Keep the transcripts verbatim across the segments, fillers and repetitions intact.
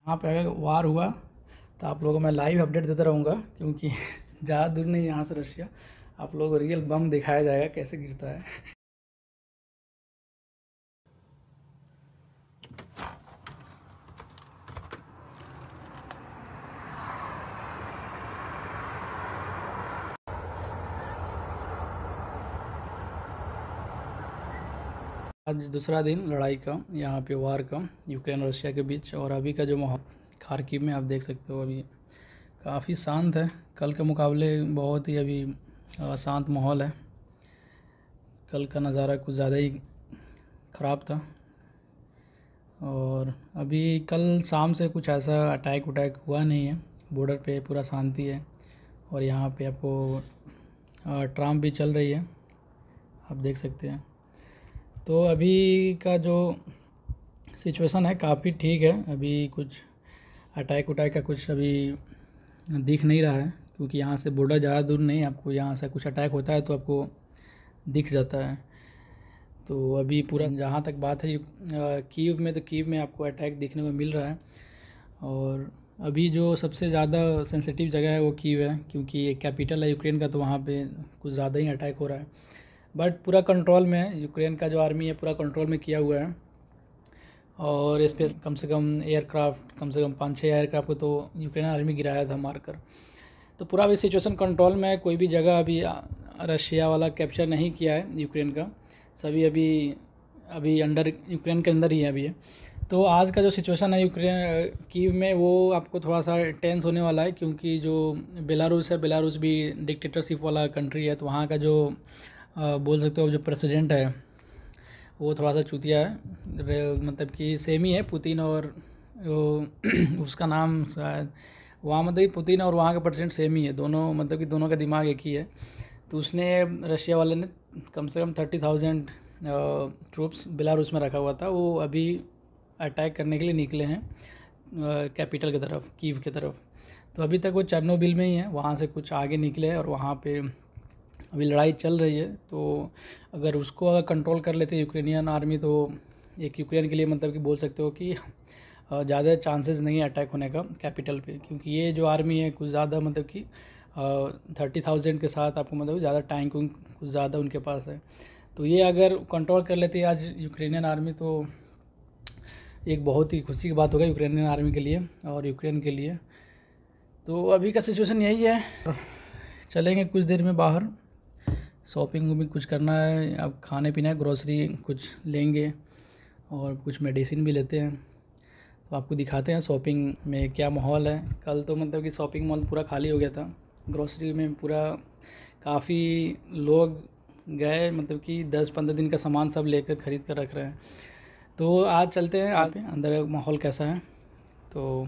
यहाँ पे अगर वार हुआ तो आप लोगों को मैं लाइव अपडेट देता रहूँगा, क्योंकि ज़्यादा दूर नहीं यहाँ से रशिया। आप लोगों को रियल बम दिखाया जाएगा कैसे गिरता है। आज दूसरा दिन लड़ाई का, यहाँ पे वार का, यूक्रेन और रशिया के बीच। और अभी का जो माहौल खार्किव में आप देख सकते हो, अभी काफ़ी शांत है। कल के मुकाबले बहुत ही अभी शांत माहौल है। कल का नज़ारा कुछ ज़्यादा ही ख़राब था। और अभी कल शाम से कुछ ऐसा अटैक उटैक हुआ नहीं है। बॉर्डर पे पूरा शांति है। और यहाँ पे आपको ट्राम भी चल रही है, आप देख सकते हैं। तो अभी का जो सिचुएशन है काफ़ी ठीक है। अभी कुछ अटैक उटैक का कुछ अभी दिख नहीं रहा है, क्योंकि यहाँ से बॉर्डर ज़्यादा दूर नहीं। आपको यहाँ से कुछ अटैक होता है तो आपको दिख जाता है। तो अभी पूरा जहाँ तक बात है कीव में, तो कीव में आपको अटैक देखने को मिल रहा है। और अभी जो सबसे ज़्यादा सेंसिटिव जगह है वो कीव है, क्योंकि एक कैपिटल है यूक्रेन का, तो वहाँ पे कुछ ज़्यादा ही अटैक हो रहा है। बट पूरा कंट्रोल में है। यूक्रेन का जो आर्मी है पूरा कंट्रोल में किया हुआ है। और इस पर कम से कम एयरक्राफ्ट, कम से कम पाँच छः एयरक्राफ्ट को तो यूक्रेन आर्मी गिराया था मारकर। तो पूरा अभी सिचुएशन कंट्रोल में है। कोई भी जगह अभी रशिया वाला कैप्चर नहीं किया है यूक्रेन का। सभी अभी अभी अंडर यूक्रेन के अंदर ही है अभी है। तो आज का जो सिचुएशन है यूक्रेन कीव में, वो आपको थोड़ा सा टेंस होने वाला है, क्योंकि जो बेलारूस है, बेलारूस भी डिक्टेटरशिप वाला कंट्री है। तो वहाँ का जो आ, बोल सकते हो जो प्रेसिडेंट है वो थोड़ा सा चूतिया है। मतलब कि सेम ही है पुतिन और वो उसका नाम शायद वहाँ, मतलब पुतिन और वहाँ का प्रेसिडेंट सेम ही है दोनों। मतलब कि दोनों का दिमाग एक ही है। तो उसने रशिया वाले ने कम से कम थर्टी थाउजेंड ट्रूप्स बेलारूस में रखा हुआ था। वो अभी अटैक करने के लिए निकले हैं कैपिटल की तरफ, कीव की तरफ। तो अभी तक वो चेर्नोबिल में ही है, वहाँ से कुछ आगे निकले हैं और वहाँ पे अभी लड़ाई चल रही है। तो अगर उसको अगर कंट्रोल कर लेते यूक्रेनियन आर्मी, तो एक यूक्रेन के लिए मतलब कि बोल सकते हो कि ज़्यादा चांसेस नहीं है अटैक होने का कैपिटल पे, क्योंकि ये जो आर्मी है कुछ ज़्यादा मतलब कि थर्टी थाउजेंड के साथ आपको मतलब ज़्यादा टैंक कुछ ज़्यादा उनके पास है। तो ये अगर कंट्रोल कर लेती है आज यूक्रेनियन आर्मी, तो एक बहुत ही खुशी की बात होगा यूक्रेनियन आर्मी के लिए और यूक्रेन के लिए। तो अभी का सिचुएशन यही है। चलेंगे कुछ देर में बाहर, शॉपिंग भी कुछ करना है, अब खाने पीना है, ग्रोसरी कुछ लेंगे और कुछ मेडिसिन भी लेते हैं। तो आपको दिखाते हैं शॉपिंग में क्या माहौल है। कल तो मतलब कि शॉपिंग मॉल पूरा खाली हो गया था। ग्रोसरी में पूरा काफ़ी लोग गए, मतलब कि दस पंद्रह दिन का सामान सब लेकर ख़रीद कर रख रहे हैं। तो आज चलते हैं आप अंदर माहौल कैसा है। तो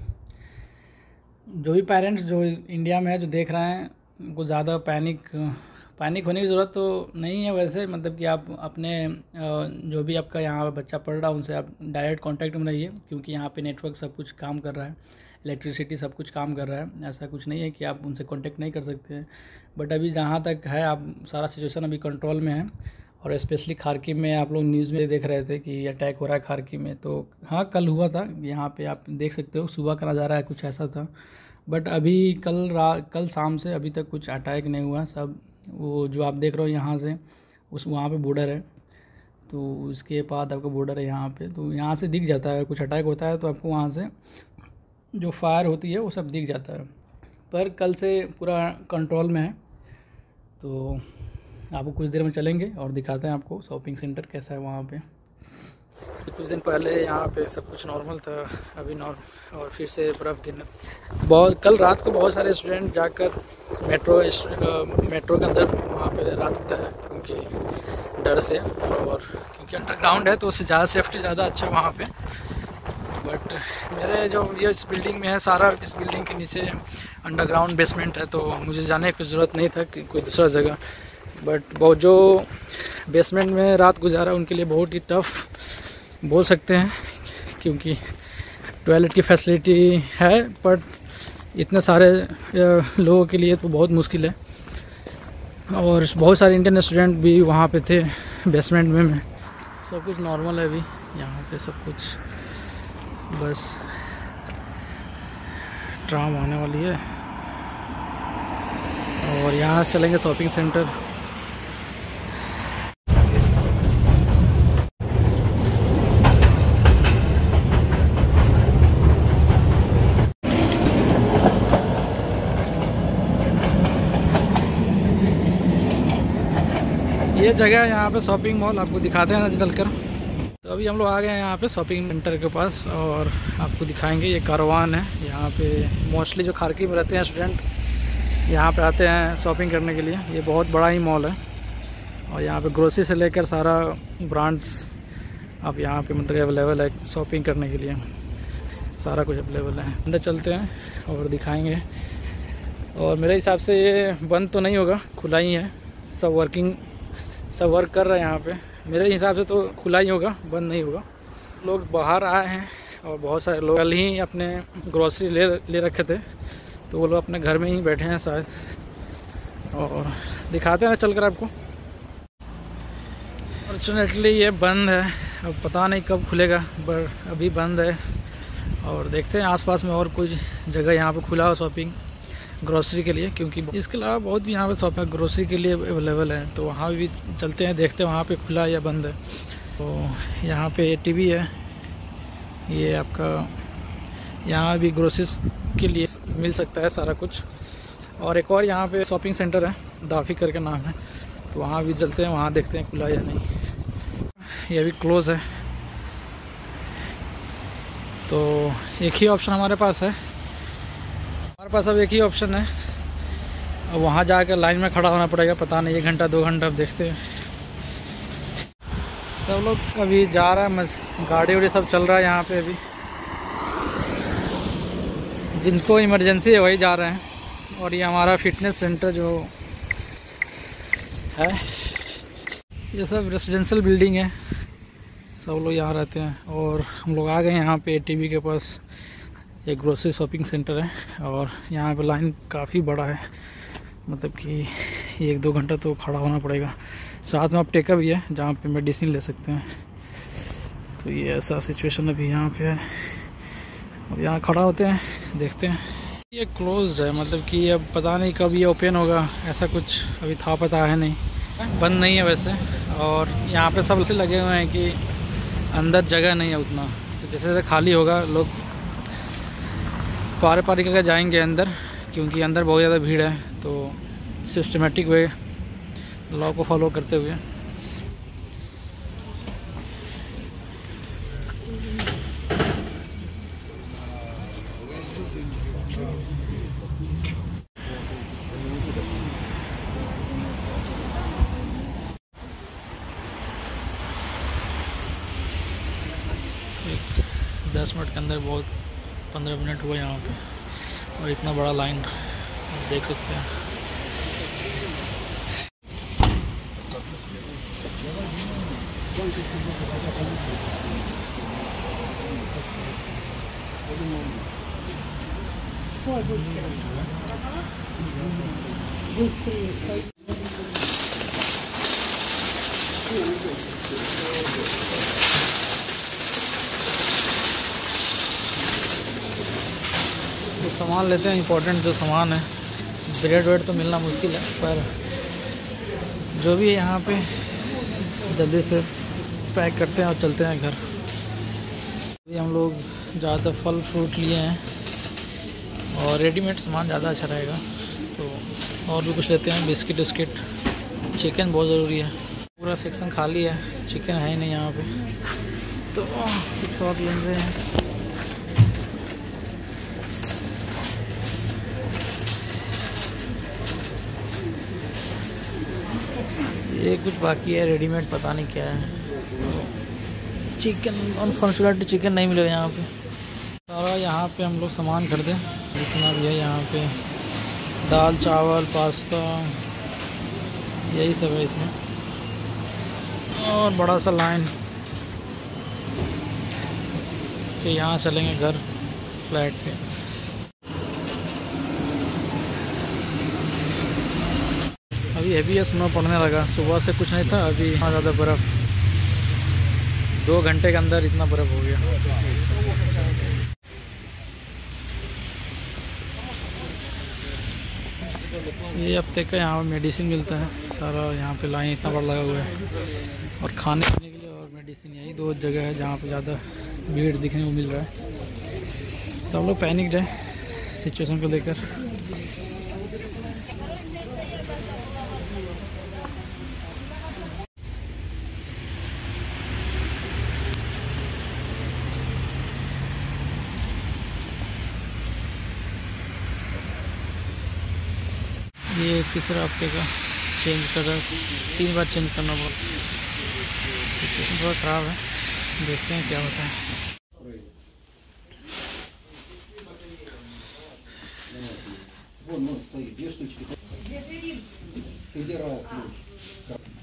जो भी पेरेंट्स जो इंडिया में है जो देख रहे हैं, उनको ज़्यादा पैनिक पैनिक होने की ज़रूरत तो नहीं है वैसे। मतलब कि आप अपने जो भी आपका यहाँ बच्चा पढ़ रहा है उनसे आप डायरेक्ट कांटेक्ट में रहिए, क्योंकि यहाँ पे नेटवर्क सब कुछ काम कर रहा है, इलेक्ट्रिसिटी सब कुछ काम कर रहा है। ऐसा कुछ नहीं है कि आप उनसे कांटेक्ट नहीं कर सकते हैं। बट अभी जहाँ तक है आप सारा सिचुएशन अभी कंट्रोल में है। और स्पेशली खार्किव में आप लोग न्यूज़ में देख रहे थे कि अटैक हो रहा है खार्किव में। तो हाँ, कल हुआ था, यहाँ पे आप देख सकते हो सुबह का नज़ारा है, कुछ ऐसा था। बट अभी कल रात कल शाम से अभी तक कुछ अटैक नहीं हुआ। सब वो जो आप देख रहे हो यहाँ से उस वहाँ पे बॉर्डर है, तो उसके बाद आपका बॉर्डर है यहाँ पे। तो यहाँ से दिख जाता है कुछ अटैक होता है तो आपको वहाँ से जो फायर होती है वो सब दिख जाता है। पर कल से पूरा कंट्रोल में है। तो आपको कुछ देर में चलेंगे और दिखाते हैं आपको शॉपिंग सेंटर कैसा है वहाँ पे। कुछ दिन पहले यहाँ पे सब कुछ नॉर्मल था, अभी नॉर्मल और फिर से बर्फ़ गिरने। बहुत कल रात को बहुत सारे स्टूडेंट जाकर मेट्रो मेट्रो के अंदर वहाँ पे रात होता है, क्योंकि डर से, और क्योंकि अंडरग्राउंड है तो उससे ज़्यादा सेफ्टी ज़्यादा अच्छा है वहाँ पे। बट मेरे जो ये इस बिल्डिंग में है सारा, इस बिल्डिंग के नीचे अंडरग्राउंड बेसमेंट है, तो मुझे जाने की ज़रूरत नहीं था कि कोई दूसरा जगह। बट बहुत जो बेसमेंट में रात गुजारा उनके लिए बहुत ही टफ़ बोल सकते हैं, क्योंकि टॉयलेट की फैसिलिटी है पर इतने सारे लोगों के लिए तो बहुत मुश्किल है। और बहुत सारे इंडियन स्टूडेंट भी वहाँ पे थे बेसमेंट में। सब कुछ नॉर्मल है अभी यहाँ पे, सब कुछ बस ट्राम आने वाली है और यहाँ से चलेंगे शॉपिंग सेंटर। ये जगह है यहाँ पे शॉपिंग मॉल, आपको दिखाते हैं ना चलकर। तो अभी हम लोग आ गए हैं यहाँ पे शॉपिंग सेंटर के पास और आपको दिखाएंगे। ये कारवान है, यहाँ पे मोस्टली जो खारकी में रहते हैं स्टूडेंट यहाँ पे आते हैं शॉपिंग करने के लिए। ये बहुत बड़ा ही मॉल है और यहाँ पे ग्रोसरी से लेकर सारा ब्रांड्स आप यहाँ पे मतलब अवेलेबल है शॉपिंग करने के लिए, सारा कुछ अवेलेबल है। अंदर चलते हैं और दिखाएंगे। और मेरे हिसाब से ये बंद तो नहीं होगा, खुला ही है, सब वर्किंग सब वर्क कर रहे हैं यहाँ पे। मेरे हिसाब से तो खुला ही होगा, बंद नहीं होगा। लोग बाहर आए हैं और बहुत सारे लोग कल ही अपने ग्रोसरी ले ले रखे थे, तो वो लोग अपने घर में ही बैठे हैं शायद। और दिखाते हैं चलकर आपको। फॉर्चुनेटली ये बंद है, अब पता नहीं कब खुलेगा, पर अभी बंद है। और देखते हैं आसपास में और कुछ जगह यहाँ पे खुला हो शॉपिंग ग्रोसरी के लिए, क्योंकि इसके अलावा बहुत भी यहाँ पे शॉपिंग ग्रोसरी के लिए अवेलेबल है। तो वहाँ भी चलते हैं, देखते हैं वहाँ पे खुला या बंद है। तो यहाँ पे टीवी है, ये आपका यहाँ भी ग्रोसरीज के लिए मिल सकता है सारा कुछ। और एक और यहाँ पे शॉपिंग सेंटर है, दाफी करके नाम है, तो वहाँ भी चलते हैं, वहाँ देखते हैं खुला या नहीं। ये भी क्लोज़ है। तो एक ही ऑप्शन हमारे पास है, हमारे पास अब एक ही ऑप्शन है। अब वहाँ जाकर लाइन में खड़ा होना पड़ेगा, पता नहीं एक घंटा दो घंटा, अब देखते हैं। सब लोग अभी जा रहा है, गाड़ी वाड़ी सब चल रहा है यहाँ पे। अभी जिनको इमरजेंसी है वही जा रहे हैं। और ये हमारा फिटनेस सेंटर जो है, ये सब रेजिडेंशियल बिल्डिंग है, सब लोग यहाँ रहते हैं। और हम लोग आ गए यहाँ पे टीवी के पास। एक ग्रोसरी शॉपिंग सेंटर है और यहाँ पे लाइन काफ़ी बड़ा है, मतलब कि एक दो घंटा तो खड़ा होना पड़ेगा। साथ में अप्टेका भी है जहाँ पे मेडिसिन ले सकते हैं। तो ये ऐसा सिचुएशन अभी यहाँ पे है और यहाँ खड़ा होते हैं, देखते हैं। ये क्लोज्ड है, मतलब कि अब पता नहीं कब ये ओपन होगा, ऐसा कुछ अभी था पता है नहीं। बंद नहीं है वैसे। और यहाँ पे सब ऐसे लगे हुए हैं कि अंदर जगह नहीं है उतना, तो जैसे जैसे खाली होगा लोग पार पारी करके जाएंगे अंदर, क्योंकि अंदर बहुत ज़्यादा भीड़ है। तो सिस्टमेटिक वे लॉ को फॉलो करते हुए एक दस मिनट के अंदर बहुत पंद्रह मिनट हुए यहाँ पे, और इतना बड़ा लाइन देख सकते हैं। तो सामान लेते हैं, इम्पोर्टेंट जो सामान है। ब्रेड वेड तो मिलना मुश्किल है, पर जो भी है यहाँ पे जल्दी से पैक करते हैं और चलते हैं घर। अभी हम लोग ज़्यादातर फल फ्रूट लिए हैं और रेडीमेड सामान ज़्यादा अच्छा रहेगा। तो और भी कुछ लेते हैं, बिस्किट विस्किट। चिकन बहुत ज़रूरी है, पूरा सेक्शन खाली है, चिकन है ही नहीं यहाँ पे, तो कुछ और ले रहे हैं। ये कुछ बाकी है रेडीमेड, पता नहीं क्या है। चिकन अनफॉर्चुनेटली चिकन नहीं मिलेगा यहाँ पे। सारा यहाँ पे हम लोग सामान खरीदे, जितना भी है यहाँ पे, दाल चावल पास्ता यही सब है इसमें। और बड़ा सा लाइन, फिर यहाँ चलेंगे घर फ्लैट पे। अभी हैवी स्नो पड़ने लगा, सुबह से कुछ नहीं था, अभी इतना ज़्यादा बर्फ़, दो घंटे के अंदर इतना बर्फ़ हो गया। ये हफ्ते का यहाँ मेडिसिन मिलता है सारा, यहाँ पे लाइन इतना बड़ा लगा हुआ है। और खाने पीने के लिए और मेडिसिन, यही दो जगह है जहाँ पे ज़्यादा भीड़ दिखने को मिल रहा है। सब लोग पैनिक्ड है सिचुएशन को लेकर। ये तीसरा हफ्ते का चेंज कर रहा है, तीन बार चेंज करना पड़ा। सिचुएशन थोड़ा ख़राब है, देखते हैं क्या होता है।